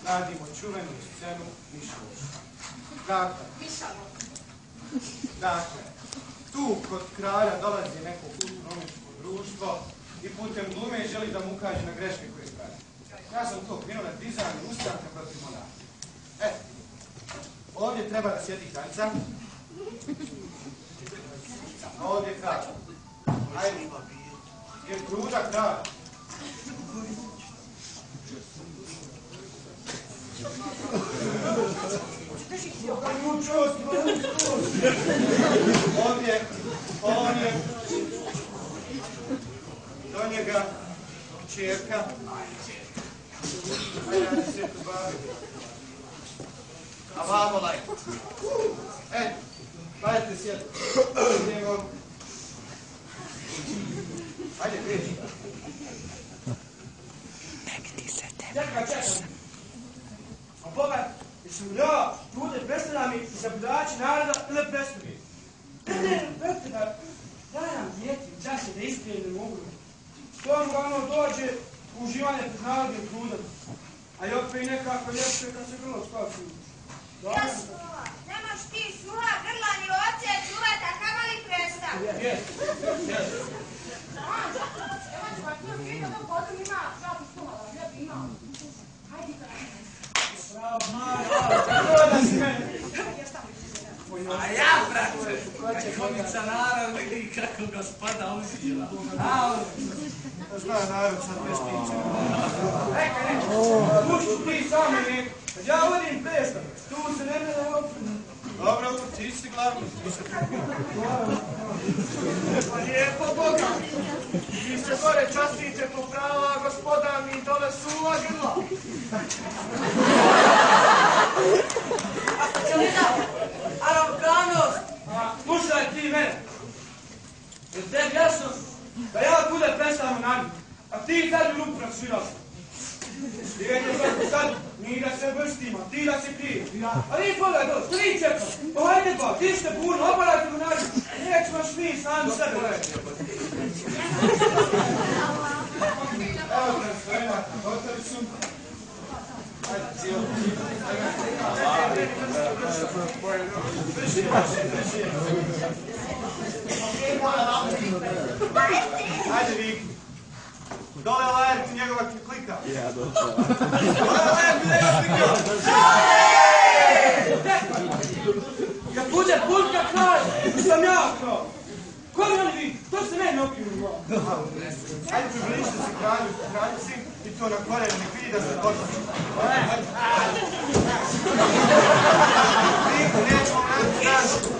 radimo čuvenu scenu Mišaloša. Dakle, dakle, tu kod kralja dolazi neko kulturno-umetničko društvo i putem glume želi da mu ukaže na greške koje pravi. Ja sam to krenuo na dizajn ustanka protiv monarhije. E, ovdje treba da sjedi kraljica. Ovdje je kralj. Ajde, jer kruža kralj. Ovdje, on je do njega čerka. Ajde, ajde se tu bavi. A vamo laj. E, lajte sjeti. Ajde, kreći. Čekaj, čekaj. A Boga, jesam ja ljude predstavljam i zabudači naroda ili predstavljam? Ne, ne, predstavljam. Daj nam djeti, čaše da iskrije ne mogu. To vam glavno dođe u uživanje pred narodnim trudom. A i opet i nekako ljepše kad se grlo spači. Ja sluha, nemaš ti sluha, grla ni oce, čuvata, kamo li predstavlja? Jes, jes. Anđa, evo ću vas tu pita da potom ima šapu sluha, da lijepi ima. Hajde kada ne. Bravo, Mara, to da si mene. A ja, brate, komica narod i kako gospoda uzijela. A, zna narod sad ne štiće. Neka, neka, pušću ti sami nek. Kad ja vodim predstav, tu se ne mene opredno. Dobro, ti si glavni. Pa lijepo Boga. Vi se gore častite po prava, gospoda mi dole suva grla. A što će li da? Aroganost! A, slušaj ti mene. Je tebi jasno da ja bude predstavljamo na njih, a ti sad u ruku rasvirao. Vidite sad, sad, mi da se vrstimo, ti da se krije. A vi pogledaj to, što vi čekam? Pa hajde pa, ti ste puno, oparajte mu na njih. Nećemo mi sami sebe gledati. Evo transferima, gotovi su. Ajde, cijelo. Vrši, vrši. Ajde, Viki. Dole Lajer ti njegova klika. Ja, dobro. Dole Lajer ti njegova klika. Kad bude puljka kraj, sam ja kraj. Ko mi oni vidi? To se meni okiju u glavu. Ajde, približite se kralju, kraljici i to na koljenu, nek vidi da se potoči. Viki, nećemo mrati našu.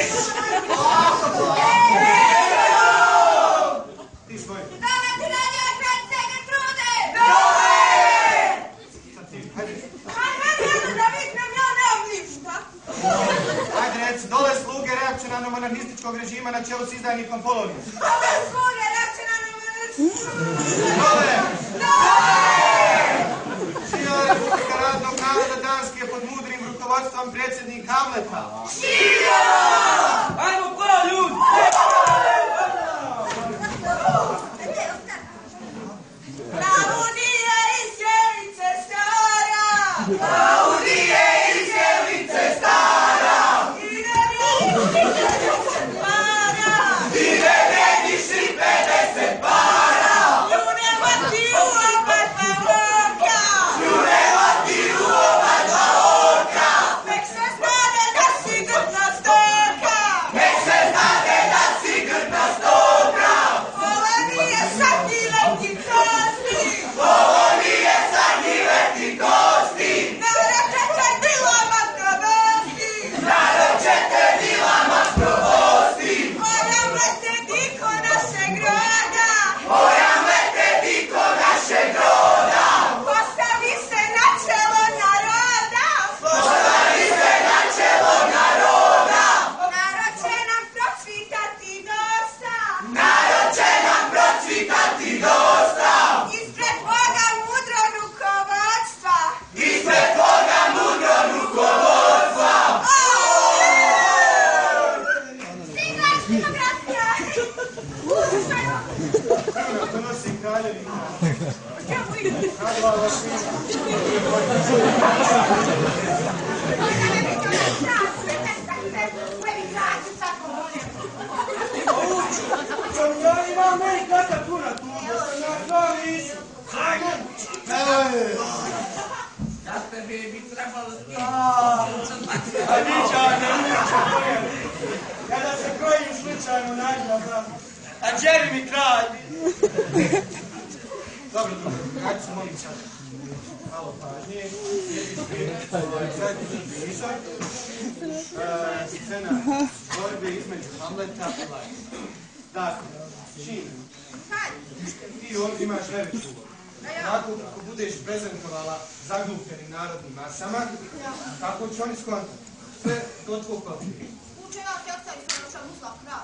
Ti svoj. Dole ti radio kraljice Gertrude! Sad ti, hajde. Hajde, da viknem, ja nemam ništa. Ajde, reci, dole sluge reakcionarno-monarhističkog režima na čelu s izdajnikom Polonijem. Dole sluge reakcionarno-monarhističkog režima. Dole! Dole! Živjela Republika radnog naroda Danske pod mudrim rukovodstvom predsjednik Hamleta. Živjela! Ajmo pa, ljudi! Laudije iz Jelice stara! Laudije iz Jelice stara! Ide mi pedeset para! Ide meni pedeset para! Ljuneva ti u oba dva oka! Ljuneva ti u oba dva oka! Nek se znade da si grdna stoka! Nek se znade da si grdna stoka! Ovo nije sad ni leti kosti! Ovo nije sad ni leti kosti! Naročete dilama provosti! Naročete dilama provosti! Moram lete diko našeg roda! Moram lete diko našeg roda! Postavi se na čelo naroda! Postavi se na čelo naroda! Narod će nam procvitati dosta! Narod će nam procvitati dosta! Ispred Boga mudro rukovodstva! Ispred Boga mudro rukovodstva! Stigla je stimografija! Kruna, to nosi kraljevi. Čemu ide? Radila vaš Ja imam meni kakav tu na tu, da sam na to nisu. Evo je. Da ste bi trebalo s njim. A niča, ne niča, pojeli. Kada se kojim slučajno nađa, da. A džeri mi kralj. Dobro, dobro, hajde se molim sad. Malo pažnije. Zajednički izor. Scena borbe između Hamleta i Lajka. Dakle, čim ti ovdje imaš najveću ulogu. Tako kako budeš prezentovala zaglupljenim narodnim masama, tako će oni skontati. Sve do tvog papira. Učena tjeca i sam našao Muslav kralj.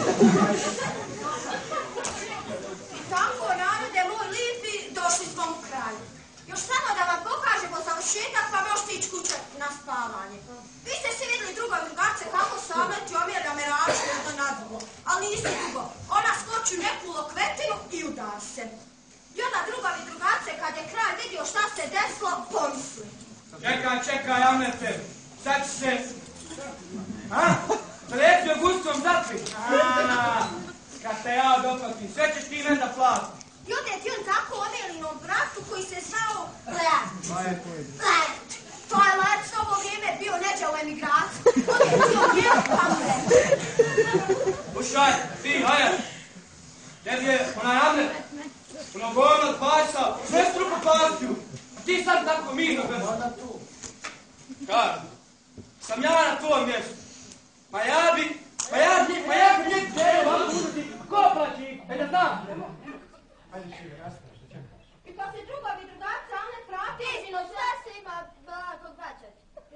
I tako, narode moj lipi, došli smo u kralju. Još samo da vam pokažemo završetak, pa možete ići kuće na spavanje. Vi ste svi vidjeli drugoj drugarce kako se Hamlet omjer da me rači jedno na drugo. Ali nisi drugo. Ona skoči u neku lokvetinu i udar se. I onda drugovi drugarce, kad je kralj vidio šta se desilo, pomisli. Čekaj, čekaj, Hamlete. Sad će se... A? Prećio gustom zapri. A, kad te ja dopatim, sve ćeš ti meni da platim. I onda je ti on tako omjelinom bratu koji se zvao Lert. Lert. To je Lert s ovo vrijeme bio neđe u emigraciju. On je bio njel Hamlet. Slušaj, ti, hajde. Tebi je onaj Hamlet. Unogovan od pasa, sve struku pastiju. A ti sad tako mirno bez... Kažu, sam ja na tvojom mjestu. Pa ja bi, pa ja bi, pa ja bi njeg djelo vam uzeti. Ko plaći? E da znam. Hajde šire, raspraš, da čekaš. I kad se drugovi drugarci Hamlet vrati, izvino sve se ima blago vraćati.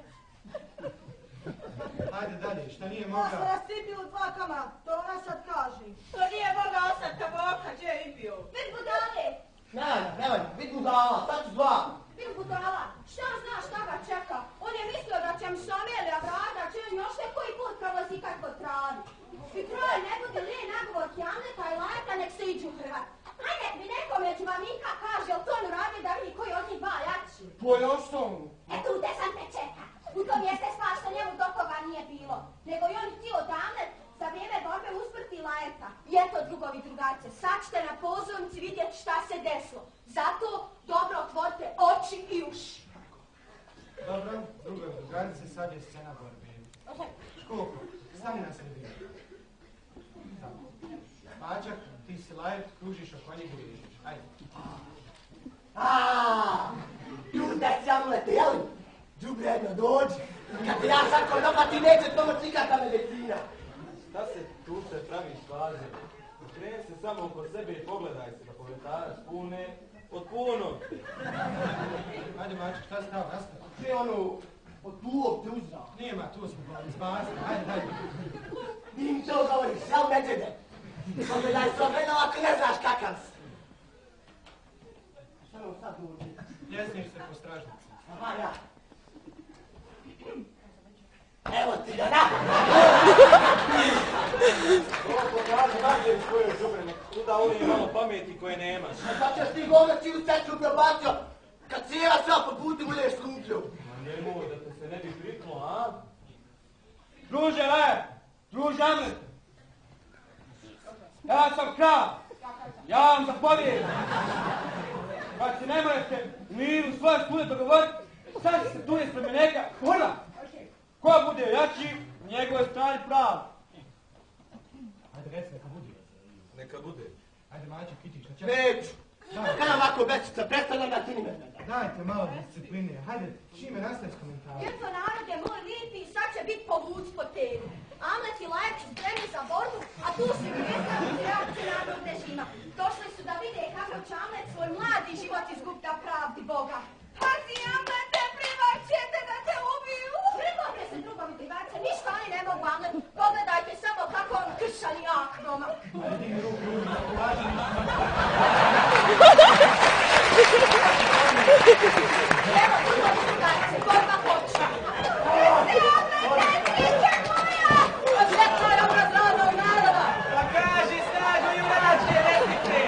Hajde dalje, šta nije Ja mogao? sam rastipio dva kama, to ona sad kaže. To nije mogao ostati kaboka, gdje je bio? Vid budale, Ne, ne, ne, vid budala, sad ću dva. vid budala, šta znaš šta ga čeka? On je mislio da će mi Samelija vrata, da će on još nekoji put prolazi kad kod travi. I kralj ne bude li nagovor Hamleta i Lajka, nek se iđu Hrvat. Hajde, mi neko među mamika kaže, jel to on uradio da vidi koji od njih dva jači? To je osnovno. E tu te sam te čeka. U tom jeste stvar što njemu do koga nije bilo. Nego i on htio Hamlet za vrijeme borbe usmrti Lajka. I eto, drugovi drugarce, sad ćete na pozornici vidjeti šta se desilo. Zato dobro otvorite oči i uši. Dobro, druga drugarice, sad je scena borbe. Škoko, stani na sredinu. Tako. Pađak, ti si Lajk, kružiš oko njega i vidiš. Ajde. Aaaa, tu da si Hamlete, jeli? Džubredno, dođi. Kad te ja sad ko dopati, neće pomoć nikakva medicina. Šta se tu se praviš važno? Kreni se samo oko sebe i pogledaj se da komentaraš pune od puno. Ajde, mačak, šta si dao, nastav? Sve ono, od tuog te uzrao. Nema, tu smo izbacili. Ajde, dalje. Nim to govoriš, jel međede? Pogledaj se ovdje ako ne znaš kakav si. Šta nam sad uđi? Jesniš se po stražnici. Aha, ja. Evo ti ga, da! Ovo pokaže nađe svoje žubrene, kuda oni je malo pameti koje nemaš. A sad ćeš ti govno čiju sestru prebacio, kad cijela sva po putu budeš skupljio. Ma nemoj da te se ne bi priklo, a? Druže, Lajak, druže Hamlet. Ja sam kralj. Ja vam zapovijedam. Kad se ne možete u miru svoje spune dogovoriti, sad će se tu ispred neka hurla. Ko bude jači, u njegovoj strani pravo. Ajde, reci, neka budi. Neka bude. Ajde, mačak, iti, šta će? Neću. Kada ovako bečica, predstavljam da ti ni mene. Dajte malo discipline. Hajde, čime nastaviš komentara? Eto, narode moj lipi, sad će biti povuc po temi. Hamlet i Lajk su spremni za borbu, a tu su i predstavnici reakcionarnog režima. Došli su da vide kakav će Hamlet svoj mladi život izgubiti da pravdi Boga. Pazi, Hamlete, privaćete da te ubiju! Privodite se drugovi divače, ništa oni ne mogu, Hamlet. Pogledajte samo kako on kršani jak doma. Ajde, digni ruku, ljudi, važni. Evo, drugovi divače, borba počne. Osjetno je obraz radnog naroda! Pa kaži snagu junačke replike!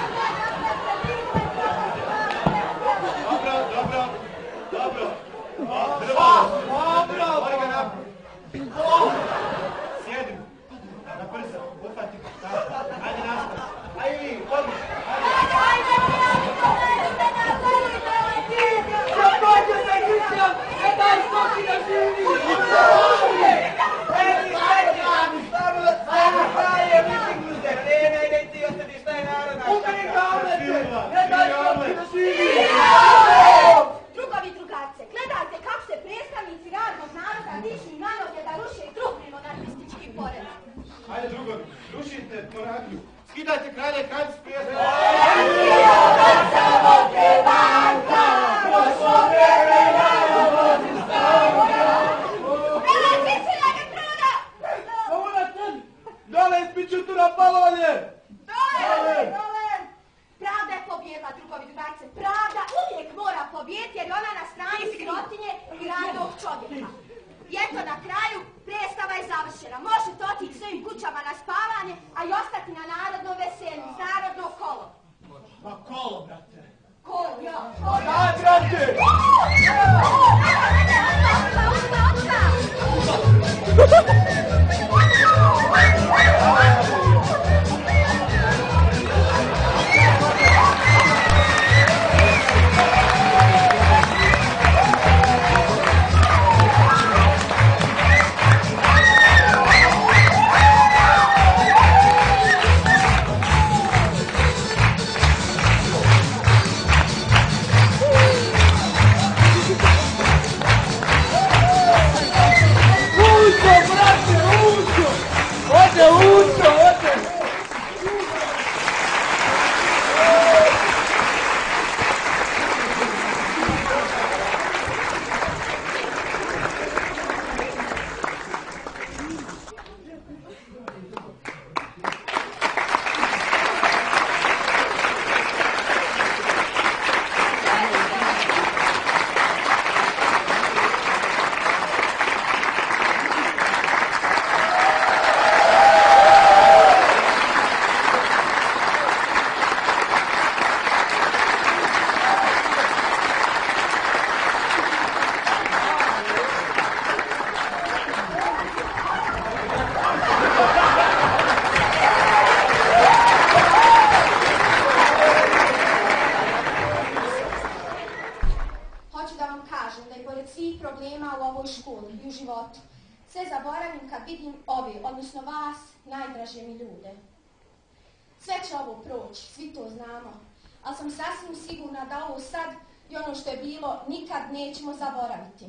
Dobro, dobro, dobro. Dobro! Mori ga napad. Sjedim. Na brzo, uhvati ga. Tako. ne poradio. Skidajte kralje, kralj spijete. Dole, ispiću tu na palonje! Dole, dole! Pravda je pobjedila, drugovi drugarce. Pravda uvijek mora pobjediti jer je ona na strani sirotinje i radnog čovjeka. I eto na kraju, predstava je završena. Možete otići svojim kućama na spavanje, a i ostati na narodnom veselju, uz narodno kolo. Ma kolo, brate! Kolo, ja, kolo! Daj, brate! odnosno vas, najdraže mi ljude. Sve će ovo proći, svi to znamo, ali sam sasvim sigurna da ovo sad i ono što je bilo nikad nećemo zaboraviti.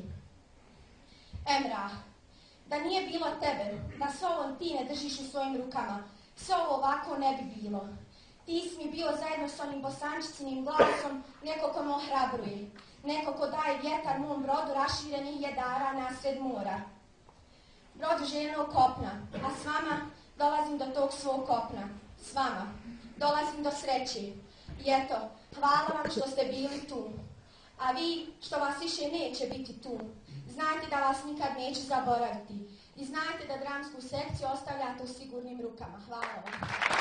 Emrah, da nije bilo tebe, da sve ovo ti ne držiš u svojim rukama, sve ovo ovako ne bi bilo. Ti si mi bio zajedno s onim bosančiциnim glasom neko ko me ohrabruje, neko ko daje vjetar mom brodu raširenih jedara nasred mora. Brod ženog kopna, a s vama dolazim do tog svog kopna. S vama dolazim do sreće. I eto, hvala vam što ste bili tu. A vi što vas više neće biti tu, znajte da vas nikad neću zaboraviti. I znajte da dramsku sekciju ostavljate u sigurnim rukama. Hvala vam.